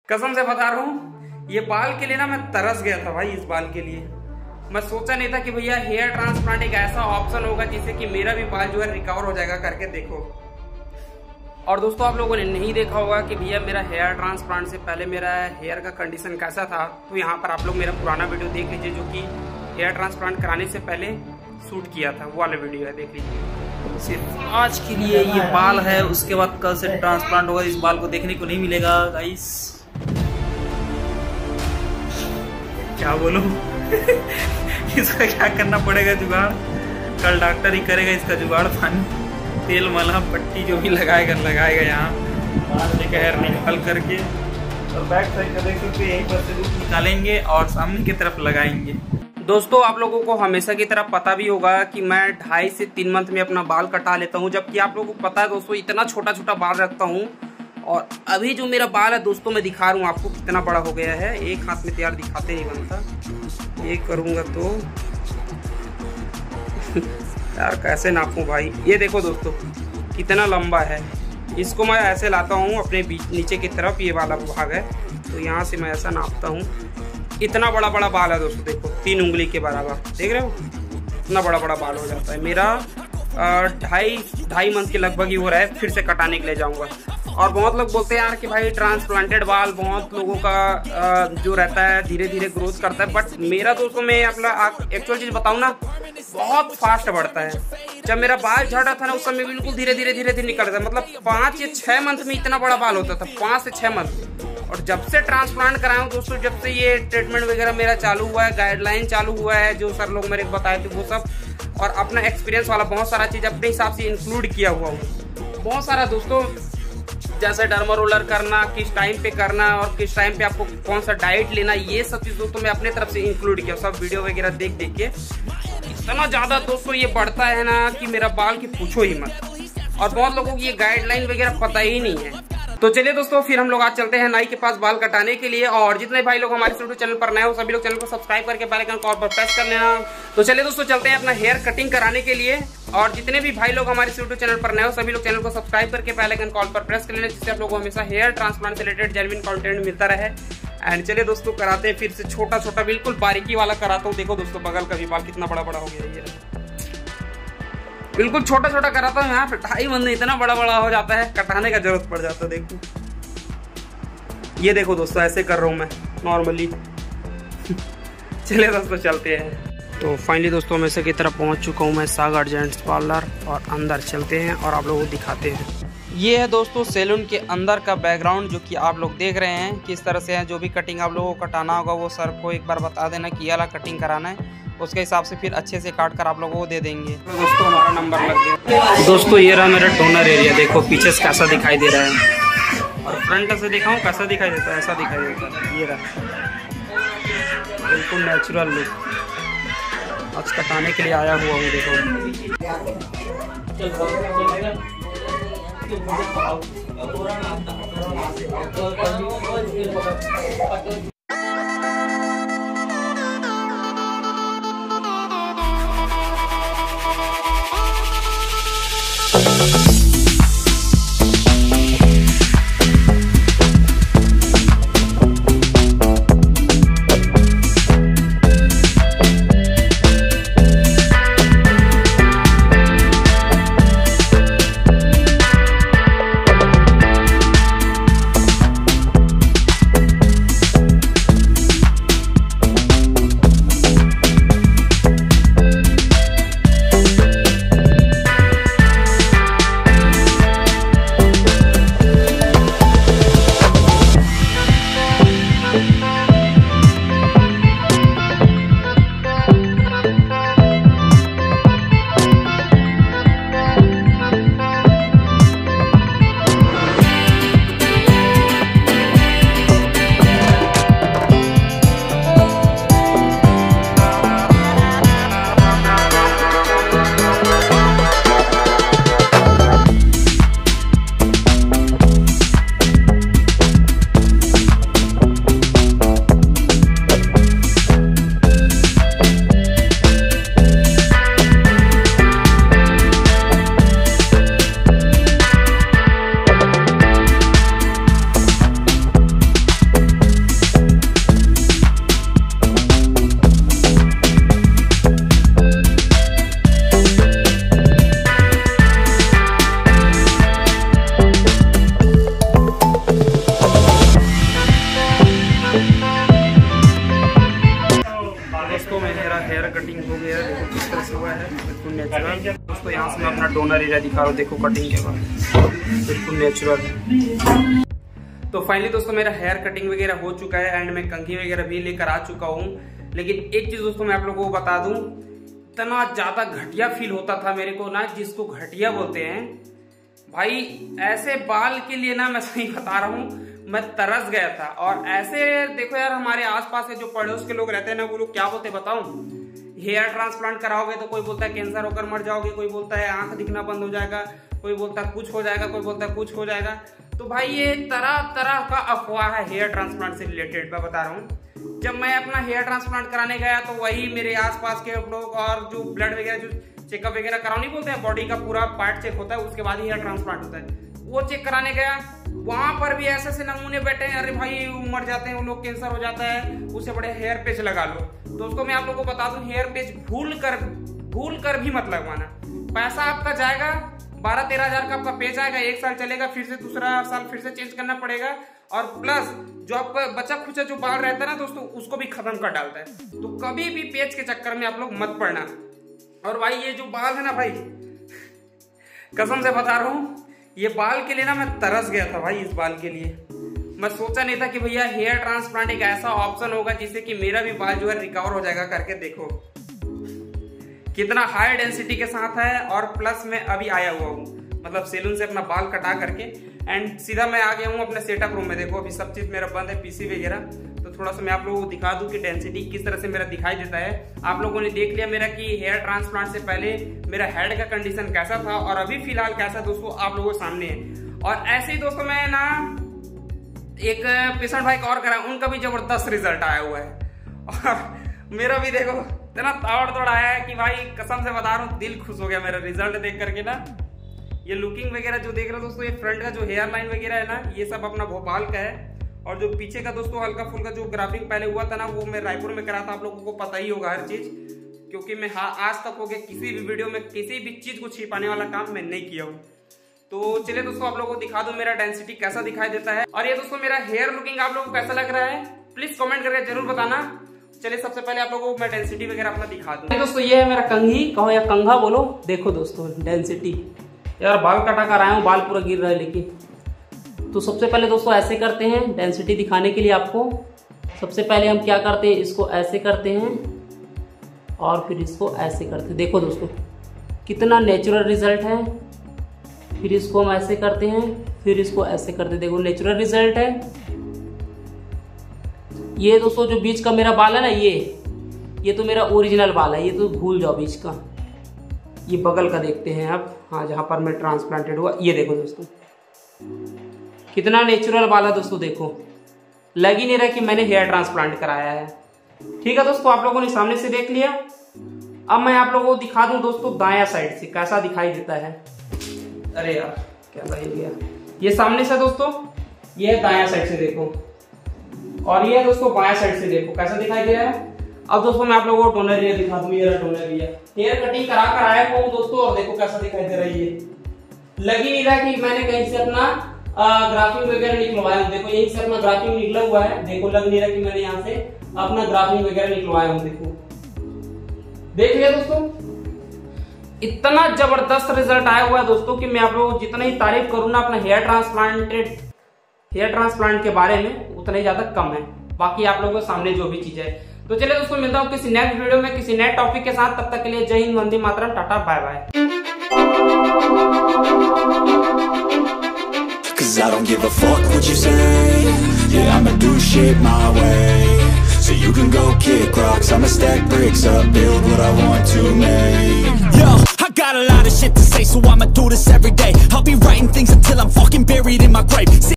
कसम से बता रहा हूँ, ये बाल के लिए ना मैं तरस गया था भाई। इस बाल के लिए मैं सोचा नहीं था कि भैया हेयर ट्रांसप्लांट एक ऐसा ऑप्शन होगा जिससे कि मेरा भी बाल जो है रिकवर हो जाएगा करके देखो। और दोस्तों आप लोगों ने नहीं देखा होगा कि भैया मेरा हेयर ट्रांसप्लांट से पहले मेरा हेयर का कंडीशन कैसा था, तो यहाँ पर आप लोग मेरा पुराना वीडियो देख लीजिए जो कि हेयर ट्रांसप्लांट कराने से पहले शूट किया था, वो वाला वीडियो है, देख लीजिए। सिर्फ आज के लिए ये बाल है, उसके बाद कल से ट्रांसप्लांट होगा। इस बाल को देखने को नहीं मिलेगा गाइस। क्या बोलूं इसका क्या करना पड़ेगा जुगाड़, कल डॉक्टर ही करेगा इसका जुगाड़। पानी तेल मलहम पट्टी जो भी लगाएगा यहाँ बाल से हेयर निकाल करके, और बैक साइड का देख सकते यहीं पर से निकालेंगे और सामने की तरफ लगाएंगे। दोस्तों आप लोगों को हमेशा की तरह पता भी होगा कि मैं 2.5 से 3 मंथ में अपना बाल कटा लेता हूं, जबकि आप लोगों को पता है दोस्तों इतना छोटा छोटा बाल रखता हूं। और अभी जो मेरा बाल है दोस्तों मैं दिखा रहा हूं आपको कितना बड़ा हो गया है। एक हाथ में तैयार दिखाते नहीं बनता, ये करूंगा तो यार कैसे नापूं भाई। ये देखो दोस्तों कितना लंबा है। इसको मैं ऐसे लाता हूँ अपने बीच नीचे की तरफ, ये वाला भाग है, तो यहाँ से मैं ऐसा नापता हूँ। इतना बड़ा बड़ा बाल है दोस्तों, देखो 3 उंगली के बराबर, देख रहे हो इतना बड़ा बड़ा बाल हो जाता है मेरा। 2.5 मंथ के लगभग ही हो रहा है, फिर से कटाने के लिए जाऊंगा। और बहुत लोग बोलते हैं यार कि भाई ट्रांसप्लांटेड बाल बहुत लोगों का जो रहता है धीरे धीरे ग्रोथ करता है, बट मेरा दोस्तों मैं अपना एक्चुअल चीज बताऊं ना, बहुत फास्ट बढ़ता है। जब मेरा बाल झड़ रहा था ना उस समय बिल्कुल धीरे धीरे निकल रहा था, मतलब 5 या 6 मंथ में इतना बड़ा बाल होता था, 5 से 6 मंथ। और जब से ट्रांसप्लांट कराया हूँ दोस्तों, जब से ये ट्रीटमेंट वगैरह मेरा चालू हुआ है, गाइडलाइन चालू हुआ है, जो सर लोग मेरे बताए थे वो सब, और अपना एक्सपीरियंस वाला बहुत सारा चीज अपने हिसाब से इंक्लूड किया हुआ हूँ। बहुत सारा दोस्तों, जैसे डर्मा रोलर करना, किस टाइम पे करना और किस टाइम पे आपको कौन सा डाइट लेना, ये सब चीज दोस्तों मैं अपने तरफ से इंक्लूड किया, सब वीडियो वगैरह देख के। इतना ज्यादा दोस्तों ये बढ़ता है ना कि मेरा बाल की पूछो ही मत। और बहुत लोगों की ये गाइडलाइन वगैरह पता ही नहीं है। तो चलिए दोस्तों फिर हम लोग आज चलते हैं नाई के पास बाल कटाने के लिए। और जितने भाई लोग हमारे यूट्यूब चैनल पर नए हो सभी लोग चैनल को सब्सक्राइब करके बेल आइकन को ऑल पर प्रेस कर लेना। तो चलिए दोस्तों चलते हैं अपना हेयर कटिंग कराने के लिए। और जितने भी भाई लोग हमारे यूट्यूब चैनल पर नए हो सभी लोग चैनल को सब्सक्राइब करके बेल आइकन को ऑल पर प्रेस कर लेना, जिससे आप लोगों को हमेशा हेयर ट्रांसप्लांट से रिलेटेड जेन्युइन कंटेंट मिलता रहे। एंड चलिए दोस्तों कराते हैं फिर से छोटा छोटा बिल्कुल बारीकी वाला कराता हूँ। देखो दोस्तों बगल का भी बाल कितना बड़ा बड़ा हो गया, ये बिल्कुल छोटा छोटा कराता हूँ। यहाँ पे 2.5 मंथ में इतना बड़ा बड़ा हो जाता है, कटाने का जरूरत पड़ जाता है। देखो ये देखो दोस्तों ऐसे कर रहा हूँ मैं नॉर्मली। चलिए दोस्तों चलते हैं। तो फाइनली दोस्तों मैं से की तरफ पहुँच चुका हूँ मैं सागर जेंट्स पार्लर, और अंदर चलते हैं और आप लोगों को दिखाते हैं। ये है दोस्तों सैलून के अंदर का बैकग्राउंड, जो कि आप लोग देख रहे हैं किस तरह से है। जो भी कटिंग आप लोगों को कटाना होगा वो सर को एक बार बता देना कि ये वाला कटिंग कराना है, उसके हिसाब से फिर अच्छे से काट कर आप लोगों को दे देंगे। तो दोस्तों हमारा नंबर लग गया। दोस्तों ये रहा मेरा टोनर एरिया, देखो पीछे से कैसा दिखाई दे रहा है, और फ्रंट से दिखाऊं कैसा दिखाई देता है, ऐसा दिखाई देता है। ये रहा बिल्कुल नेचुरल लुक। आज कटाने के लिए आया हुआ हूँ, देखो टोनर एरिया दिखा रहा हूँ, देखो कटिंग के बाद बिल्कुल नेचुरल। तो फाइनली दोस्तों मेरा हेयर कटिंग वगैरह हो चुका है एंड मैं कंघी वगैरह भी लेकर आ चुका हूँ। लेकिन एक चीज दोस्तों मैं आप लोगों को बता दूं, इतना ज्यादा घटिया फील होता था मेरे को ना, जिसको घटिया बोलते हैं भाई, ऐसे बाल के लिए ना मैं सही बता रहा हूँ मैं तरस गया था। और ऐसे देखो यार, हमारे आसपास के जो पड़ोस के लोग रहते हैं ना, वो लोग क्या बोलते बताऊं, हेयर ट्रांसप्लांट कराओगे तो कोई बोलता है कैंसर होकर मर जाओगे, कोई बोलता है आंख दिखना बंद हो जाएगा, कोई बोलता है कुछ हो जाएगा, कोई बोलता है कुछ हो जाएगा। तो भाई ये तरह तरह का अफवाह है हेयर ट्रांसप्लांट से रिलेटेड, मैं बता रहा हूँ। जब मैं अपना हेयर ट्रांसप्लांट कराने गया तो वही मेरे आसपास के लोग, और जो ब्लड वगैरह जो चेकअप वगैरह कराने बोलते हैं, बॉडी का पूरा पार्ट चेक होता है, उसके बाद ही हेयर ट्रांसप्लांट होता है, वो चेक कराने गया, वहां पर भी ऐसे ऐसे नमूने बैठे हैं, अरे भाई मर जाते हैं वो लोग, कैंसर हो जाता है, उससे बड़े हेयर पेच लगा लो। दोस्तों मैं आप लोगों को बता दूं, हेयर पेच भूल कर भी मत लगवाना, पैसा आपका जाएगा, 12-13 हजार का आपका पेच आएगा, 1 साल चलेगा, फिर से दूसरा साल फिर से चेंज करना पड़ेगा, और प्लस जो आपका बचा खुचा जो बाल रहता है ना दोस्तों, उसको भी खत्म कर डालता है। तो कभी भी पेच के चक्कर में आप लोग मत पड़ना। और भाई ये जो बाल है ना भाई, कसम से बता रहा हूँ, ये बाल के लिए ना मैं तरस गया था भाई। इस बाल के लिए मैं सोचा नहीं था कि भैया हेयर ट्रांसप्लांट एक ऐसा ऑप्शन होगा जिससे कि मेरा भी बाल जो है रिकवर हो जाएगा करके। देखो कितना हाई डेंसिटी के साथ है, और प्लस में अभी आया हुआ हूँ, मतलब सैलून से अपना बाल कटा करके एंड सीधा मैं आ गया हूँ अपने सेटअप रूम में। देखो अभी सब चीज मेरा बंद है, पीसी वगैरह। तो थोड़ा सा मैं आप लोगों को दिखा दूं कि डेंसिटी किस तरह से मेरा दिखाई देता है। आप लोगों ने देख लिया मेरा कि हेयर ट्रांसप्लांट से पहले मेरा हेड का कंडीशन कैसा था और अभी फिलहाल कैसा दोस्तों आप लोगों के सामने है। और ऐसे ही दोस्तों मैं ना एक पेशेंट भाई और करा, उनका भी जबरदस्त रिजल्ट आया हुआ है, और मेरा भी देखो इतना तावड़ तोड़ आया है कि भाई कसम से बता रहा हूँ दिल खुश हो गया मेरा रिजल्ट देख करके ना। ये लुकिंग वगैरह जो देख रहे हो दोस्तों, ये फ्रंट का जो हेयर लाइन वगैरह है ना, ये सब अपना भोपाल का है। और जो पीछे का दोस्तों हल्का फुल्का जो ग्राफिंग पहले हुआ था ना, वो मैं रायपुर में करा था, आप लोगों को पता ही होगा हर चीज, क्योंकि मैं आज तक हो गया किसी भी वीडियो में किसी भी चीज को छिपाने वाला काम मैं नहीं किया हूँ। तो चलिए दोस्तों आप लोगों को दिखा दो मेरा डेंसिटी कैसा दिखाई देता है। और ये दोस्तों मेरा हेयर लुकिंग आप लोगों को कैसा लग रहा है, प्लीज कमेंट करके जरूर बताना। चलिए सबसे पहले आप लोगों को मैं डेंसिटी वगैरह अपना दिखा दूं। दोस्तों ये है मेरा कंघी, कहो या कंघा बोलो। देखो दोस्तों डेंसिटी, यार बाल कटा कर आया हूँ, बाल पूरा गिर रहा है लेकिन। तो सबसे पहले दोस्तों ऐसे करते हैं डेंसिटी दिखाने के लिए आपको। सबसे पहले हम क्या करते हैं, इसको ऐसे करते हैं और फिर इसको ऐसे करते हैं। देखो दोस्तों कितना नेचुरल रिजल्ट है। फिर इसको हम ऐसे करते हैं, फिर इसको ऐसे करते हैं, देखो नेचुरल रिजल्ट है। ये दोस्तों जो बीच का मेरा बाल है ना, ये तो मेरा ओरिजिनल बाल है, ये तो भूल जाओ बीच का। ये बगल का देखते हैं आप, हाँ जहाँ पर मैं ट्रांसप्लांटेड हुआ, ये देखो दोस्तों कितना नेचुरल बाल है दोस्तों। देखो लग ही नहीं रहा कि मैंने हेयर ट्रांसप्लांट कराया है। ठीक है दोस्तों, आप लोगों ने सामने से देख लिया। अब मैं आप लोगों को दिखा दूं दोस्तों दायां साइड से कैसा दिखाई देता है। अरे यार क्या हिल गया, ये सामने से दोस्तों, ये है दायां साइड से देखो, और ये दोस्तों बायां साइड से देखो कैसा दिखाई दे रहा है। अब दोस्तों मैं आप लोगों को टोनर एरिया दिखा दूं, ये टोनर एरिया हेयर कटिंग करा कर आया हूँ दोस्तों, और देखो कैसा दिखाई दे रहा है। ये लग ही नहीं रहा कि मैंने कहीं से अपना ग्राफिंग वगैरह निकलवाया हूँ। देखो यहीं से अपना ग्राफिंग निकला हुआ है, देखो लग नहीं रहा कि मैंने यहाँ से अपना ग्राफिंग वगैरह निकलवाया हूँ। देखो देख लिया दोस्तों, इतना जबरदस्त रिजल्ट आया हुआ है दोस्तों कि मैं आप लोगों को जितना ही तारीफ करूँ ना अपना हेयर ट्रांसप्लांट के बारे में, उतना ही ज्यादा कम है। बाकी आप लोगों के सामने जो भी चीज है। तो चलिए दोस्तों मिलता हूँ किसी नेक्स्ट वीडियो में किसी नए टॉपिक के साथ। तब तक के लिए जय हिंद, वंदे मातरम, tata bye bye. Cause I don't give a fuck what you say. Yeah, I'ma do shit my way. So you can go kick rocks, I'ma stack bricks up, build what I want to make. Yo, I got a lot of shit to say, so I'ma do this every day. I'll be writing things until I'm fucking buried in my grave.